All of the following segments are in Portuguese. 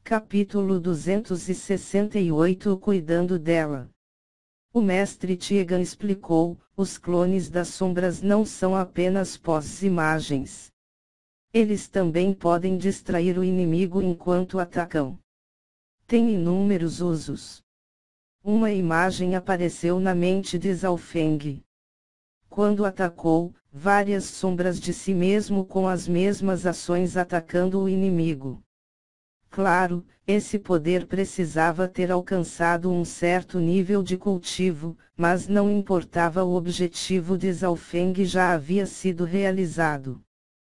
Capítulo 268 Cuidando dela. O mestre Tiegan explicou: os clones das sombras não são apenas pós-imagens. Eles também podem distrair o inimigo enquanto atacam. Tem inúmeros usos. Uma imagem apareceu na mente de Zhao Feng. Quando atacou, várias sombras de si mesmo com as mesmas ações atacando o inimigo. Claro, esse poder precisava ter alcançado um certo nível de cultivo, mas não importava, o objetivo de Zhao Feng já havia sido realizado.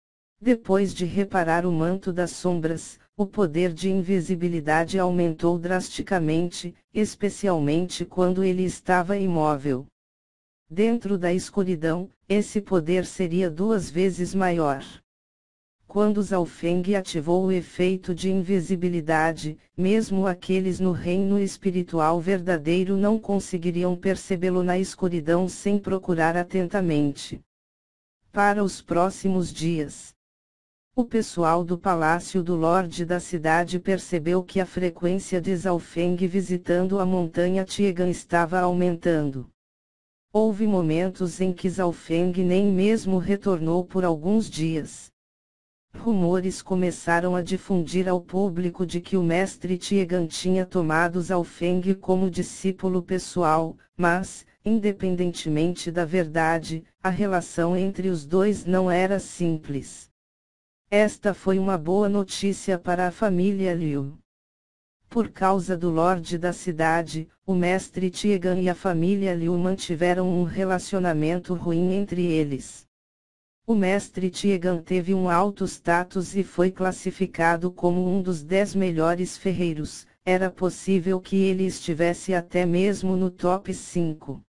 Depois de reparar o manto das sombras, o poder de invisibilidade aumentou drasticamente, especialmente quando ele estava imóvel. Dentro da escuridão, esse poder seria 2 vezes maior. Quando Zhao Feng ativou o efeito de invisibilidade, mesmo aqueles no reino espiritual verdadeiro não conseguiriam percebê-lo na escuridão sem procurar atentamente. Para os próximos dias, o pessoal do palácio do Lorde da cidade percebeu que a frequência de Zhao Feng visitando a montanha Tiegan estava aumentando. Houve momentos em que Zhao Feng nem mesmo retornou por alguns dias. Rumores começaram a difundir ao público de que o mestre Tiegan tinha tomado Zhao Feng como discípulo pessoal, mas, independentemente da verdade, a relação entre os dois não era simples. Esta foi uma boa notícia para a família Liu. Por causa do Lorde da cidade, o mestre Tiegan e a família Liu mantiveram um relacionamento ruim entre eles. O mestre Tiegan teve um alto status e foi classificado como um dos 10 melhores ferreiros, era possível que ele estivesse até mesmo no top 5.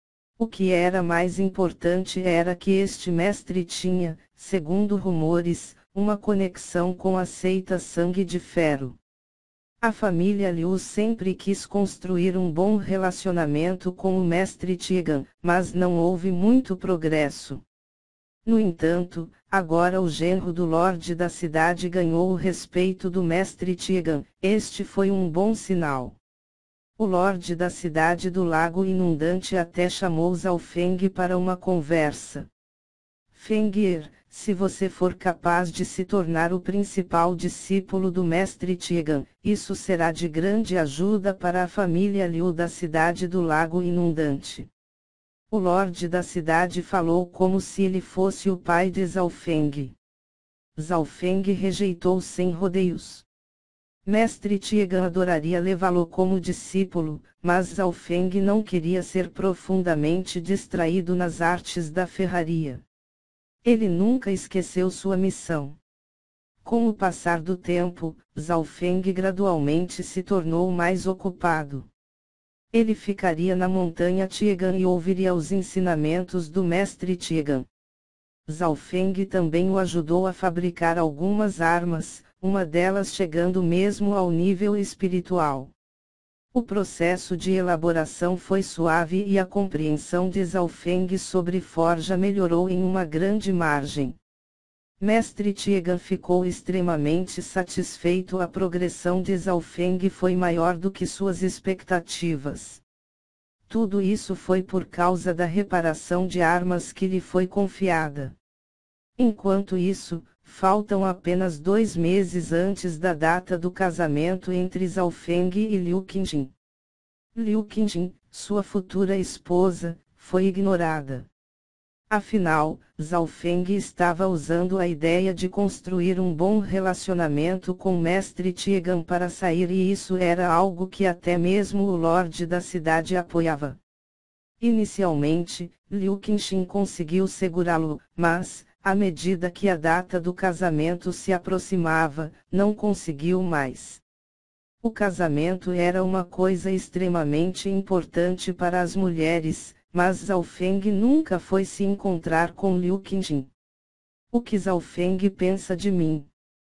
O que era mais importante era que este mestre tinha, segundo rumores, uma conexão com a seita Sangue de Ferro. A família Liu sempre quis construir um bom relacionamento com o mestre Tiegan, mas não houve muito progresso. No entanto, agora o genro do Lorde da cidade ganhou o respeito do mestre Tiegan, este foi um bom sinal. O Lorde da cidade do Lago Inundante até chamou Zhao Feng para uma conversa. Fengir, se você for capaz de se tornar o principal discípulo do mestre Tiegan, isso será de grande ajuda para a família Liu da cidade do Lago Inundante. O Lorde da cidade falou como se ele fosse o pai de Zhao Feng. Zhao Feng rejeitou sem rodeios. Mestre Tiegan adoraria levá-lo como discípulo, mas Zhao Feng não queria ser profundamente distraído nas artes da ferraria. Ele nunca esqueceu sua missão. Com o passar do tempo, Zhao Feng gradualmente se tornou mais ocupado. Ele ficaria na montanha Tiegan e ouviria os ensinamentos do mestre Tiegan. Zhao Feng também o ajudou a fabricar algumas armas, uma delas chegando mesmo ao nível espiritual. O processo de elaboração foi suave e a compreensão de Zhao Feng sobre forja melhorou em uma grande margem. Mestre Tiegan ficou extremamente satisfeito. A progressão de Zhao Feng foi maior do que suas expectativas. Tudo isso foi por causa da reparação de armas que lhe foi confiada. Enquanto isso, faltam apenas 2 meses antes da data do casamento entre Zhao Feng e Liu Qingjin. Liu Qingjin, sua futura esposa, foi ignorada. Afinal, Zhao Feng estava usando a ideia de construir um bom relacionamento com o mestre Tiegan para sair, e isso era algo que até mesmo o Lorde da cidade apoiava. Inicialmente, Liu Qingjin conseguiu segurá-lo, mas, à medida que a data do casamento se aproximava, não conseguiu mais. O casamento era uma coisa extremamente importante para as mulheres, mas Zhao Feng nunca foi se encontrar com Liu Qingjin. O que Zhao Feng pensa de mim?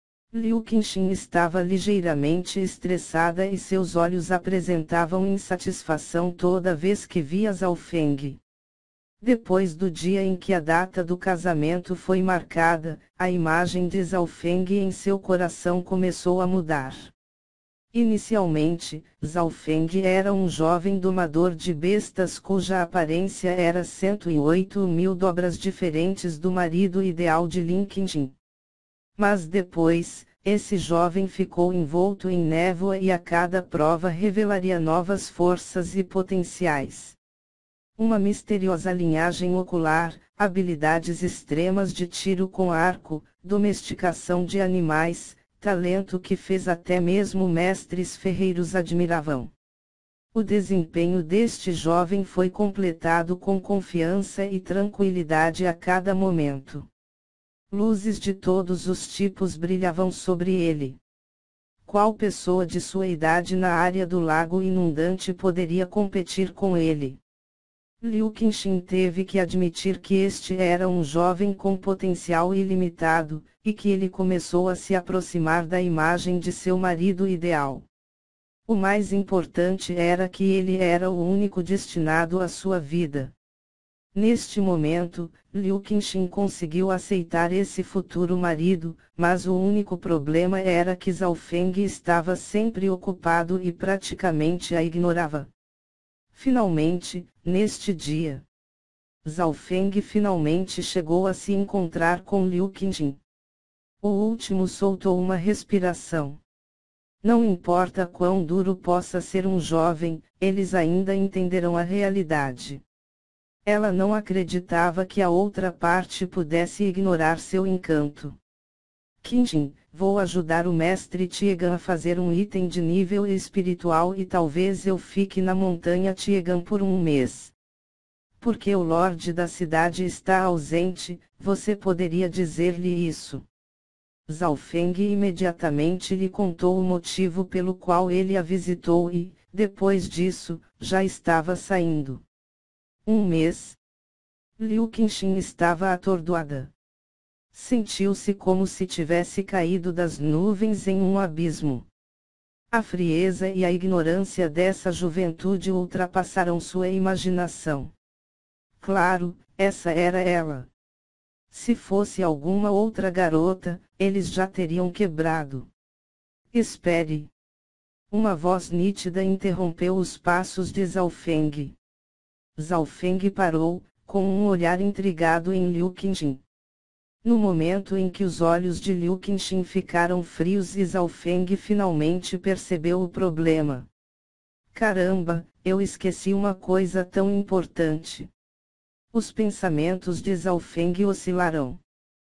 Liu Qingjin estava ligeiramente estressada e seus olhos apresentavam insatisfação toda vez que via Zhao Feng. Depois do dia em que a data do casamento foi marcada, a imagem de Zhao Feng em seu coração começou a mudar. Inicialmente, Zhao Feng era um jovem domador de bestas cuja aparência era 108.000 dobras diferentes do marido ideal de Lin Qingxin. Mas depois, esse jovem ficou envolto em névoa e a cada prova revelaria novas forças e potenciais. Uma misteriosa linhagem ocular, habilidades extremas de tiro com arco, domesticação de animais, talento que fez até mesmo mestres ferreiros admiravam. O desempenho deste jovem foi completado com confiança e tranquilidade a cada momento. Luzes de todos os tipos brilhavam sobre ele. Qual pessoa de sua idade na área do lago inundante poderia competir com ele? Liu Qingxin teve que admitir que este era um jovem com potencial ilimitado, e que ele começou a se aproximar da imagem de seu marido ideal. O mais importante era que ele era o único destinado à sua vida. Neste momento, Liu Qingxin conseguiu aceitar esse futuro marido, mas o único problema era que Zhao Feng estava sempre ocupado e praticamente a ignorava. Finalmente, neste dia, Zhao Feng finalmente chegou a se encontrar com Liu Qingxin. O último soltou uma respiração. Não importa quão duro possa ser um jovem, eles ainda entenderão a realidade. Ela não acreditava que a outra parte pudesse ignorar seu encanto. Qingxin, vou ajudar o mestre Tiegan a fazer um item de nível espiritual e talvez eu fique na montanha Tiegan por um mês. Porque o Lorde da cidade está ausente, você poderia dizer-lhe isso. Zhao Feng imediatamente lhe contou o motivo pelo qual ele a visitou e, depois disso, já estava saindo. Um mês. Liu Qingxin estava atordoada. Sentiu-se como se tivesse caído das nuvens em um abismo. A frieza e a ignorância dessa juventude ultrapassaram sua imaginação. Claro, essa era ela. Se fosse alguma outra garota, eles já teriam quebrado. Espere. Uma voz nítida interrompeu os passos de Zhao Feng. Zhao Feng parou, com um olhar intrigado em Liu Qingxin. No momento em que os olhos de Liu Qingxin ficaram frios e Zhao Feng finalmente percebeu o problema. Caramba, eu esqueci uma coisa tão importante. Os pensamentos de Zhao Feng oscilaram.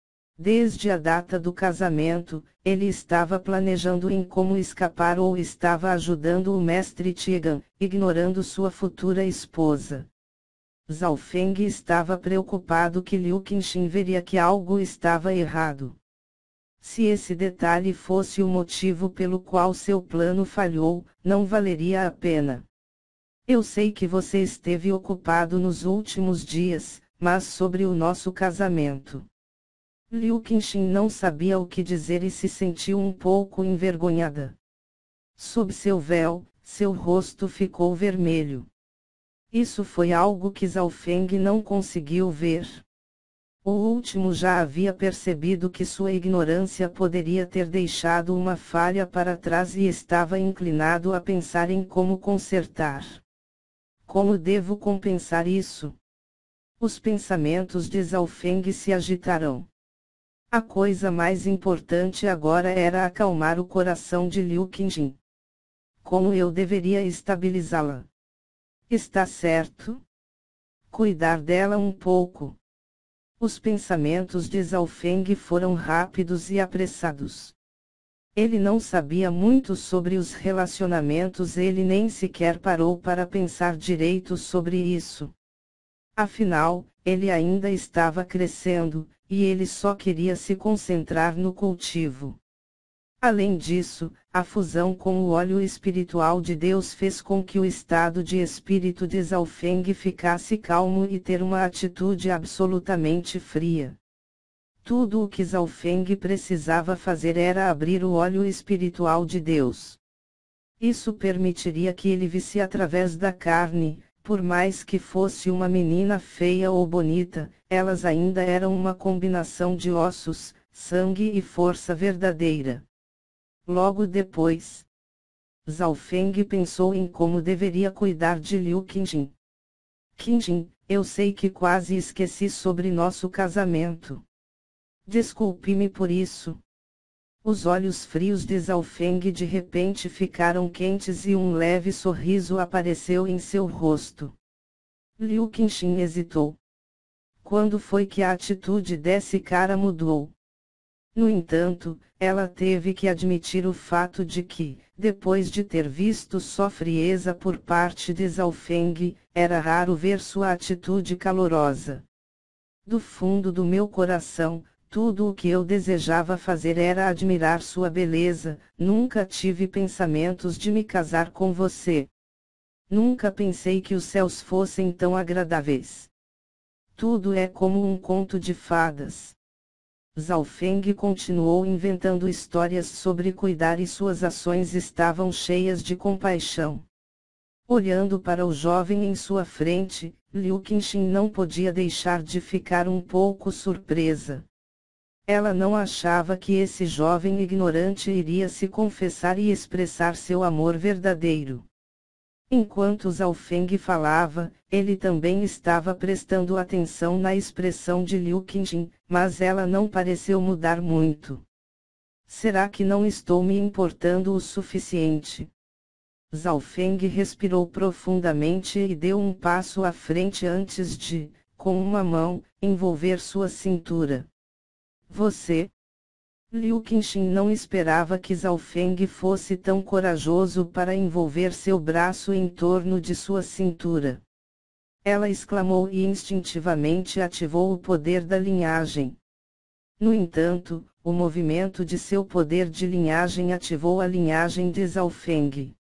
Desde a data do casamento, ele estava planejando em como escapar ou estava ajudando o mestre Tiegan, ignorando sua futura esposa. Zhao Feng estava preocupado que Liu Qingxin veria que algo estava errado. Se esse detalhe fosse o motivo pelo qual seu plano falhou, não valeria a pena. Eu sei que você esteve ocupado nos últimos dias, mas sobre o nosso casamento. Liu Qingxin não sabia o que dizer e se sentiu um pouco envergonhada. Sob seu véu, seu rosto ficou vermelho. Isso foi algo que Zhao Feng não conseguiu ver. O último já havia percebido que sua ignorância poderia ter deixado uma falha para trás e estava inclinado a pensar em como consertar. Como devo compensar isso? Os pensamentos de Zhao Feng se agitaram. A coisa mais importante agora era acalmar o coração de Liu Qingxin. Como eu deveria estabilizá-la? Está certo? Cuidar dela um pouco. Os pensamentos de Zhao Feng foram rápidos e apressados. Ele não sabia muito sobre os relacionamentos, ele nem sequer parou para pensar direito sobre isso. Afinal, ele ainda estava crescendo, e ele só queria se concentrar no cultivo. Além disso, a fusão com o óleo espiritual de Deus fez com que o estado de espírito de Zhao Feng ficasse calmo e ter uma atitude absolutamente fria. Tudo o que Zhao Feng precisava fazer era abrir o óleo espiritual de Deus. Isso permitiria que ele visse através da carne, por mais que fosse uma menina feia ou bonita, elas ainda eram uma combinação de ossos, sangue e força verdadeira. Logo depois, Zhao Feng pensou em como deveria cuidar de Liu Qingjin. Qingjin, eu sei que quase esqueci sobre nosso casamento. Desculpe-me por isso. Os olhos frios de Zhao Feng de repente ficaram quentes e um leve sorriso apareceu em seu rosto. Liu Qingjin hesitou. Quando foi que a atitude desse cara mudou? No entanto, ela teve que admitir o fato de que, depois de ter visto só frieza por parte de Zhao Feng, era raro ver sua atitude calorosa. Do fundo do meu coração, tudo o que eu desejava fazer era admirar sua beleza, nunca tive pensamentos de me casar com você. Nunca pensei que os céus fossem tão agradáveis. Tudo é como um conto de fadas. Zhao Feng continuou inventando histórias sobre cuidar e suas ações estavam cheias de compaixão. Olhando para o jovem em sua frente, Liu Qingjin não podia deixar de ficar um pouco surpresa. Ela não achava que esse jovem ignorante iria se confessar e expressar seu amor verdadeiro. Enquanto Zhao Feng falava, ele também estava prestando atenção na expressão de Liu Qingjin, mas ela não pareceu mudar muito. Será que não estou me importando o suficiente? Zhao Feng respirou profundamente e deu um passo à frente antes de, com uma mão, envolver sua cintura. Você? Liu Qingjin não esperava que Zhao Feng fosse tão corajoso para envolver seu braço em torno de sua cintura. Ela exclamou e instintivamente ativou o poder da linhagem. No entanto, o movimento de seu poder de linhagem ativou a linhagem de Zhao Feng.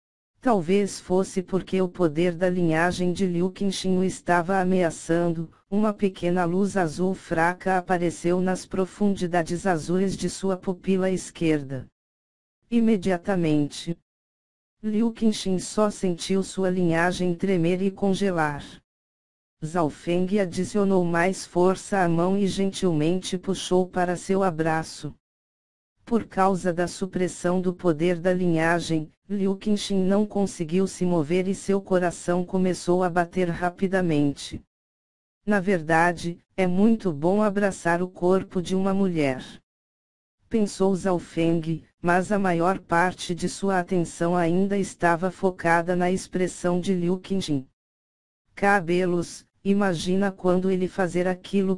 Talvez fosse porque o poder da linhagem de Liu Qingjin o estava ameaçando, uma pequena luz azul fraca apareceu nas profundidades azuis de sua pupila esquerda. Imediatamente, Liu Qingjin só sentiu sua linhagem tremer e congelar. Zhao Feng adicionou mais força à mão e gentilmente puxou para seu abraço. Por causa da supressão do poder da linhagem, Liu Qingjin não conseguiu se mover e seu coração começou a bater rapidamente. Na verdade, é muito bom abraçar o corpo de uma mulher. Pensou Zhao Feng, mas a maior parte de sua atenção ainda estava focada na expressão de Liu Qingjin. Cabelos, imagina quando ele fazer aquilo.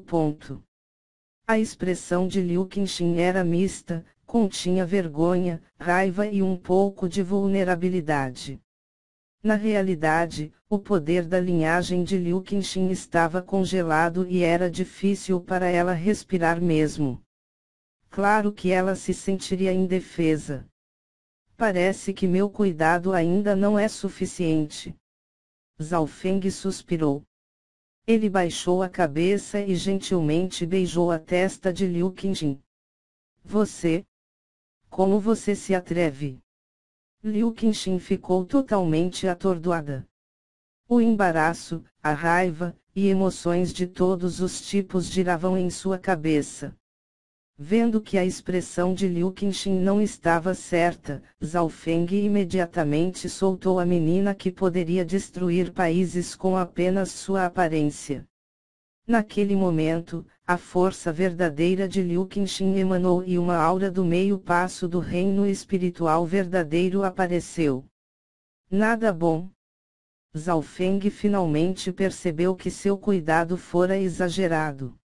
A expressão de Liu Qingjin era mista, continha vergonha, raiva e um pouco de vulnerabilidade. Na realidade, o poder da linhagem de Liu Qingjin estava congelado e era difícil para ela respirar mesmo. Claro que ela se sentiria indefesa. Parece que meu cuidado ainda não é suficiente. Zhao Feng suspirou. Ele baixou a cabeça e gentilmente beijou a testa de Liu Qingjin. Você? Como você se atreve? Liu Qingjin ficou totalmente atordoada. O embaraço, a raiva, e emoções de todos os tipos giravam em sua cabeça. Vendo que a expressão de Liu Qingjin não estava certa, Zhao Feng imediatamente soltou a menina que poderia destruir países com apenas sua aparência. Naquele momento, a força verdadeira de Liu Qingjin emanou e uma aura do meio passo do reino espiritual verdadeiro apareceu. Nada bom. Zhao Feng finalmente percebeu que seu cuidado fora exagerado.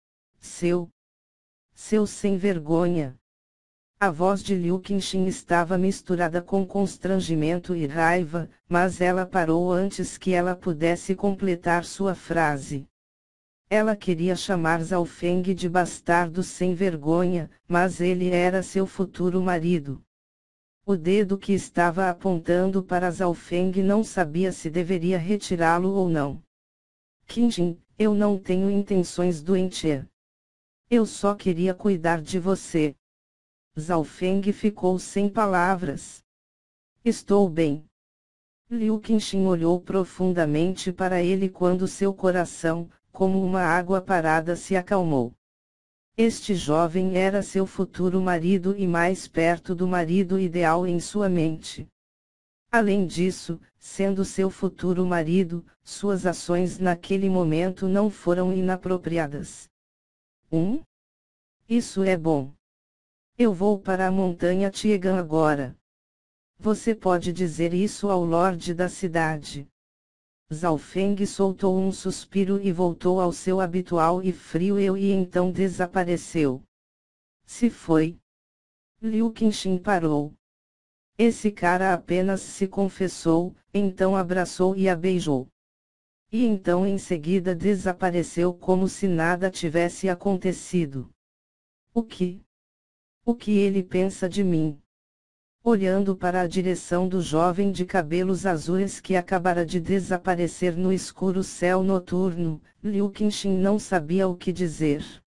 Seu sem vergonha. A voz de Liu Qingjin estava misturada com constrangimento e raiva, mas ela parou antes que ela pudesse completar sua frase. Ela queria chamar Zhao Feng de bastardo sem vergonha, mas ele era seu futuro marido. O dedo que estava apontando para Zhao Feng não sabia se deveria retirá-lo ou não. Qingjin, eu não tenho intenções doentias. Eu só queria cuidar de você. Zhao Feng ficou sem palavras. Estou bem. Liu Qingjin olhou profundamente para ele quando seu coração, como uma água parada, se acalmou. Este jovem era seu futuro marido e mais perto do marido ideal em sua mente. Além disso, sendo seu futuro marido, suas ações naquele momento não foram inapropriadas. Isso é bom. Eu vou para a montanha Tiegan agora. Você pode dizer isso ao Lorde da cidade. Zhao Feng soltou um suspiro e voltou ao seu habitual e frio eu e então desapareceu. Se foi. Liu Qinxin parou. Esse cara apenas se confessou, então abraçou e a beijou. E então em seguida desapareceu como se nada tivesse acontecido. O que? O que ele pensa de mim? Olhando para a direção do jovem de cabelos azuis que acabara de desaparecer no escuro céu noturno, Liu Qinxin não sabia o que dizer.